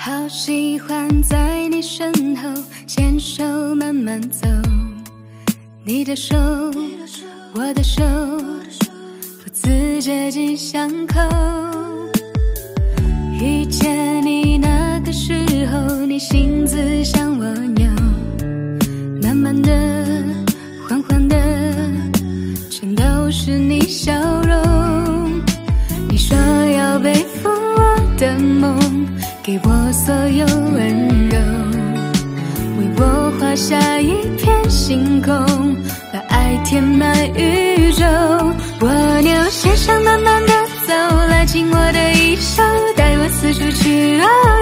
好喜欢在你身后牵手慢慢走，你的手，我的手，不自觉紧相扣。遇见你那个时候，你性子像蜗牛，慢慢的，缓缓的，全都是你笑容。你说要背负我的梦，给我所有温柔，为我画下一片星空，把爱填满宇宙。蜗牛线上暖暖的走，拉紧我的衣袖，带我四处去游。